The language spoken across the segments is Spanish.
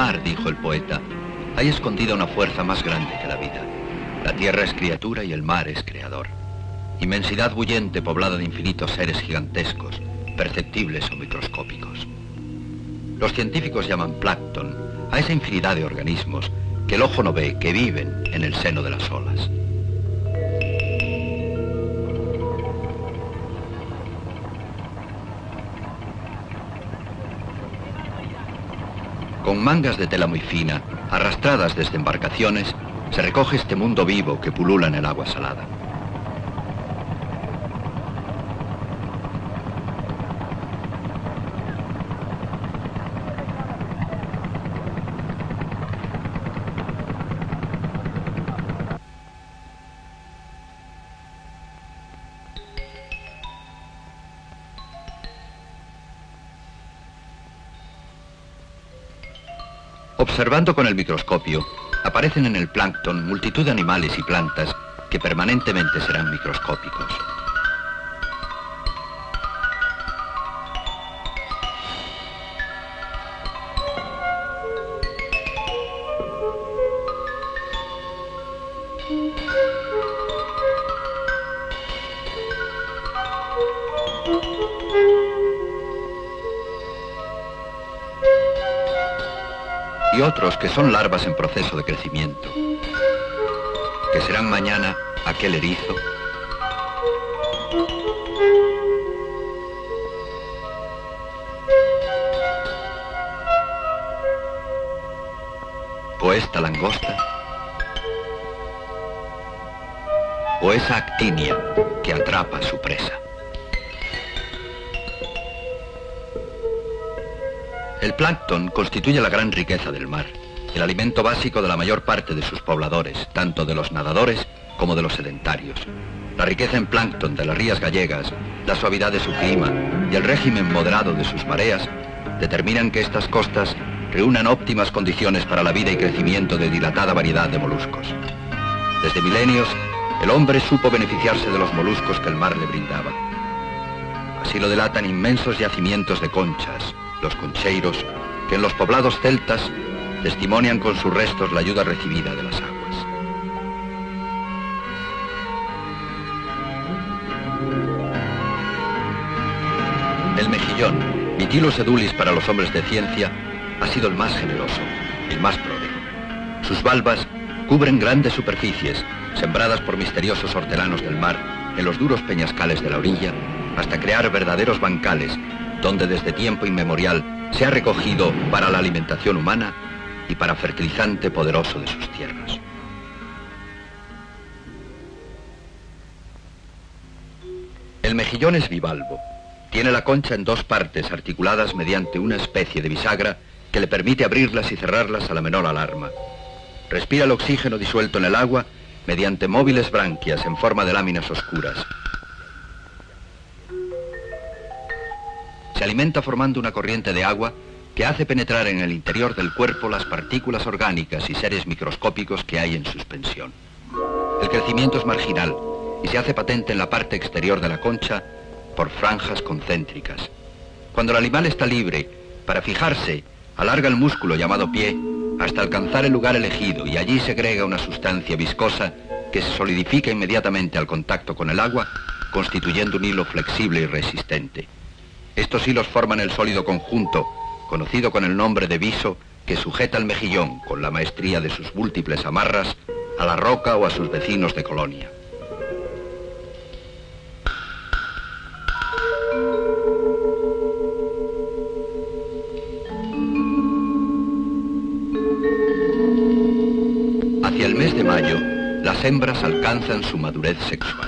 mar, dijo el poeta, hay escondida una fuerza más grande que la vida. La tierra es criatura y el mar es creador. Inmensidad bullente poblada de infinitos seres gigantescos, perceptibles o microscópicos. Los científicos llaman plancton a esa infinidad de organismos que el ojo no ve, que viven en el seno de las olas. Con mangas de tela muy fina, arrastradas desde embarcaciones, se recoge este mundo vivo que pulula en el agua salada. Observando con el microscopio, aparecen en el plancton multitud de animales y plantas que permanentemente serán microscópicos. Y otros que son larvas en proceso de crecimiento, que serán mañana aquel erizo, o esta langosta, o esa actinia que atrapa a su presa. El plancton constituye la gran riqueza del mar, el alimento básico de la mayor parte de sus pobladores, tanto de los nadadores como de los sedentarios. La riqueza en plancton de las rías gallegas, la suavidad de su clima y el régimen moderado de sus mareas determinan que estas costas reúnan óptimas condiciones para la vida y crecimiento de dilatada variedad de moluscos. Desde milenios, el hombre supo beneficiarse de los moluscos que el mar le brindaba. Así lo delatan inmensos yacimientos de conchas, los concheiros, que en los poblados celtas testimonian con sus restos la ayuda recibida de las aguas. El mejillón, Mytilus edulis para los hombres de ciencia, ha sido el más generoso, el más pródigo. Sus valvas cubren grandes superficies, sembradas por misteriosos hortelanos del mar, en los duros peñascales de la orilla, hasta crear verdaderos bancales, donde desde tiempo inmemorial se ha recogido para la alimentación humana y para fertilizante poderoso de sus tierras. El mejillón es bivalvo. Tiene la concha en dos partes articuladas mediante una especie de bisagra que le permite abrirlas y cerrarlas a la menor alarma. Respira el oxígeno disuelto en el agua mediante móviles branquias en forma de láminas oscuras. Se alimenta formando una corriente de agua que hace penetrar en el interior del cuerpo las partículas orgánicas y seres microscópicos que hay en suspensión. El crecimiento es marginal y se hace patente en la parte exterior de la concha por franjas concéntricas. Cuando el animal está libre, para fijarse, alarga el músculo llamado pie hasta alcanzar el lugar elegido y allí segrega una sustancia viscosa que se solidifica inmediatamente al contacto con el agua, constituyendo un hilo flexible y resistente. Estos hilos forman el sólido conjunto, conocido con el nombre de viso, que sujeta al mejillón, con la maestría de sus múltiples amarras, a la roca o a sus vecinos de colonia. Hacia el mes de mayo, las hembras alcanzan su madurez sexual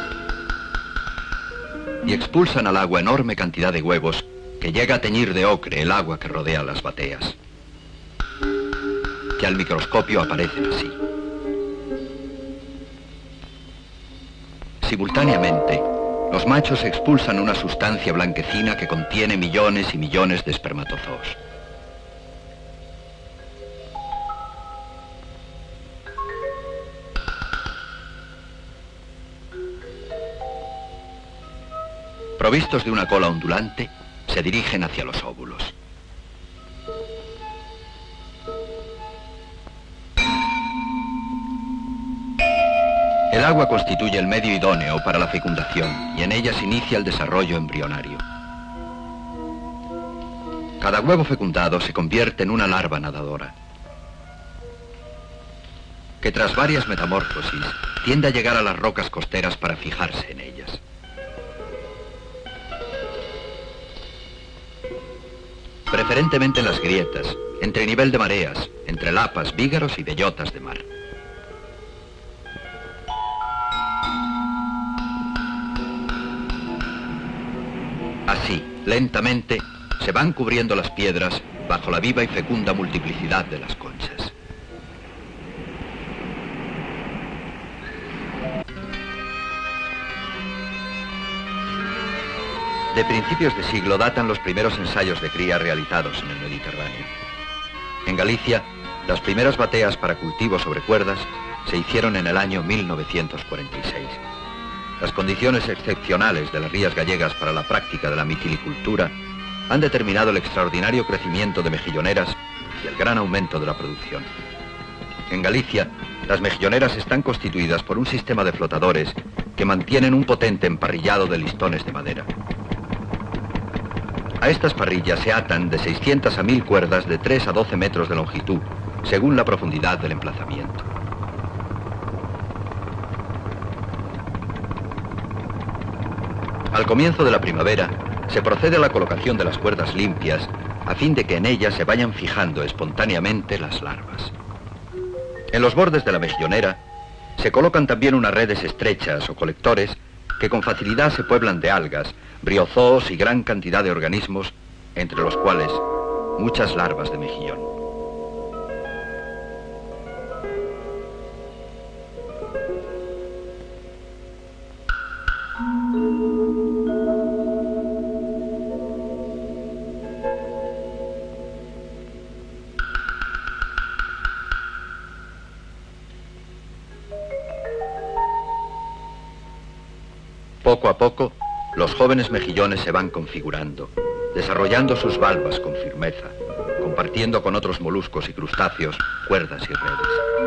y expulsan al agua enorme cantidad de huevos que llega a teñir de ocre el agua que rodea las bateas, que al microscopio aparecen así. Simultáneamente, los machos expulsan una sustancia blanquecina que contiene millones y millones de espermatozoos. Provistos de una cola ondulante, se dirigen hacia los óvulos. El agua constituye el medio idóneo para la fecundación y en ella se inicia el desarrollo embrionario. Cada huevo fecundado se convierte en una larva nadadora, que tras varias metamorfosis tiende a llegar a las rocas costeras para fijarse en ellas. Preferentemente en las grietas, entre nivel de mareas, entre lapas, vígaros y bellotas de mar. Así, lentamente, se van cubriendo las piedras bajo la viva y fecunda multiplicidad de las conchas. De principios de siglo datan los primeros ensayos de cría realizados en el Mediterráneo. En Galicia, las primeras bateas para cultivo sobre cuerdas se hicieron en el año 1946. Las condiciones excepcionales de las rías gallegas para la práctica de la mitilicultura han determinado el extraordinario crecimiento de mejilloneras y el gran aumento de la producción. En Galicia, las mejilloneras están constituidas por un sistema de flotadores que mantienen un potente emparrillado de listones de madera. A estas parrillas se atan de 600 a 1000 cuerdas de 3 a 12 metros de longitud, según la profundidad del emplazamiento. Al comienzo de la primavera, se procede a la colocación de las cuerdas limpias, a fin de que en ellas se vayan fijando espontáneamente las larvas. En los bordes de la mejillonera, se colocan también unas redes estrechas o colectores que con facilidad se pueblan de algas, briozoos y gran cantidad de organismos, entre los cuales muchas larvas de mejillón. Poco a poco, los jóvenes mejillones se van configurando, desarrollando sus valvas con firmeza, compartiendo con otros moluscos y crustáceos cuerdas y redes.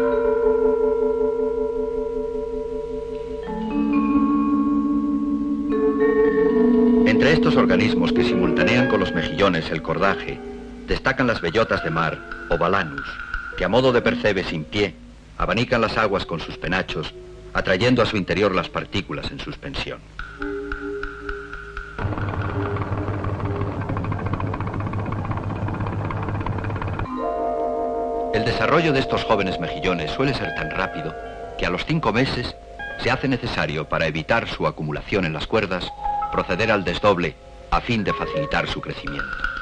Entre estos organismos que simultanean con los mejillones el cordaje, destacan las bellotas de mar o balanus, que a modo de percebe sin pie, abanican las aguas con sus penachos, atrayendo a su interior las partículas en suspensión. El desarrollo de estos jóvenes mejillones suele ser tan rápido que a los 5 meses se hace necesario, para evitar su acumulación en las cuerdas, proceder al desdoble a fin de facilitar su crecimiento.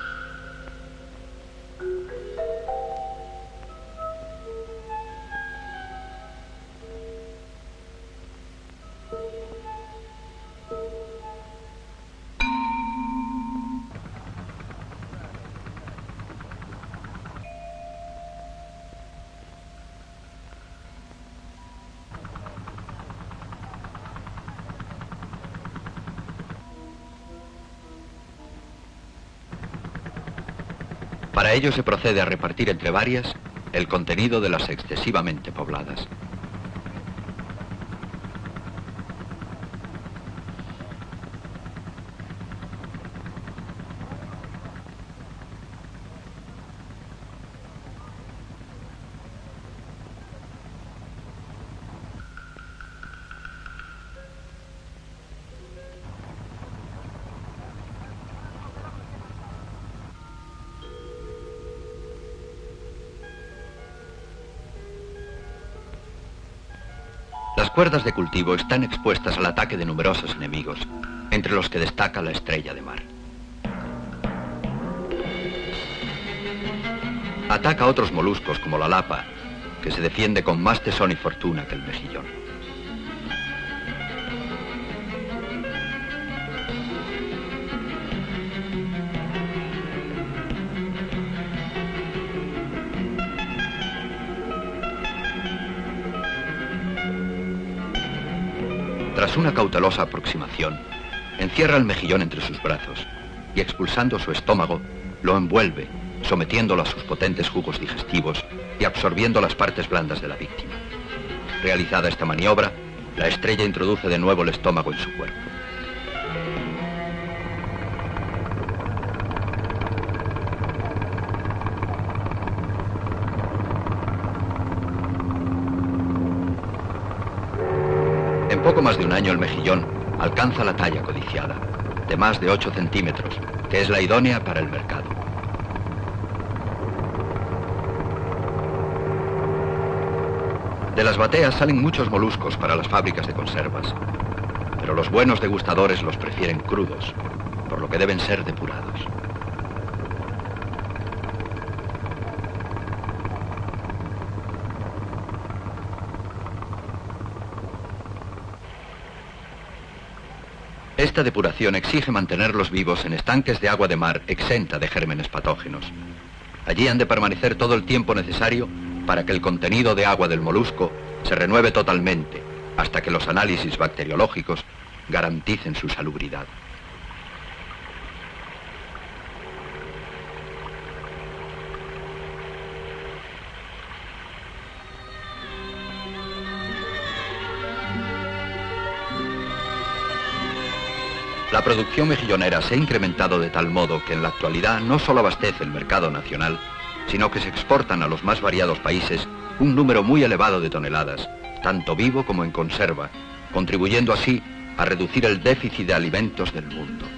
Para ello se procede a repartir entre varias el contenido de las excesivamente pobladas. Las cuerdas de cultivo están expuestas al ataque de numerosos enemigos, entre los que destaca la estrella de mar. Ataca a otros moluscos como la lapa, que se defiende con más tesón y fortuna que el mejillón. Tras una cautelosa aproximación, encierra el mejillón entre sus brazos y, expulsando su estómago, lo envuelve, sometiéndolo a sus potentes jugos digestivos y absorbiendo las partes blandas de la víctima. Realizada esta maniobra, La estrella introduce de nuevo el estómago en su cuerpo. En poco más de un año el mejillón alcanza la talla codiciada, de más de 8 centímetros, que es la idónea para el mercado. De las bateas salen muchos moluscos para las fábricas de conservas, pero los buenos degustadores los prefieren crudos, por lo que deben ser depurados. Esta depuración exige mantenerlos vivos en estanques de agua de mar exenta de gérmenes patógenos. Allí han de permanecer todo el tiempo necesario para que el contenido de agua del molusco se renueve totalmente, hasta que los análisis bacteriológicos garanticen su salubridad. La producción mejillonera se ha incrementado de tal modo que en la actualidad no solo abastece el mercado nacional, sino que se exportan a los más variados países un número muy elevado de toneladas, tanto vivo como en conserva, contribuyendo así a reducir el déficit de alimentos del mundo.